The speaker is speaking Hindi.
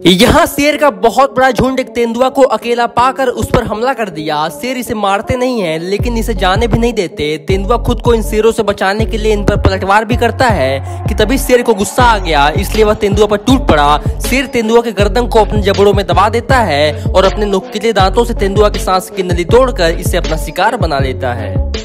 यहाँ शेर का बहुत बड़ा झुंड एक तेंदुआ को अकेला पाकर उस पर हमला कर दिया। शेर इसे मारते नहीं है लेकिन इसे जाने भी नहीं देते। तेंदुआ खुद को इन शेरों से बचाने के लिए इन पर पलटवार भी करता है कि तभी शेर को गुस्सा आ गया, इसलिए वह तेंदुआ पर टूट पड़ा। शेर तेंदुआ के गर्दन को अपने जबड़ों में दबा देता है और अपने नुकीले दांतों से तेंदुआ की सांस की नली तोड़कर इसे अपना शिकार बना लेता है।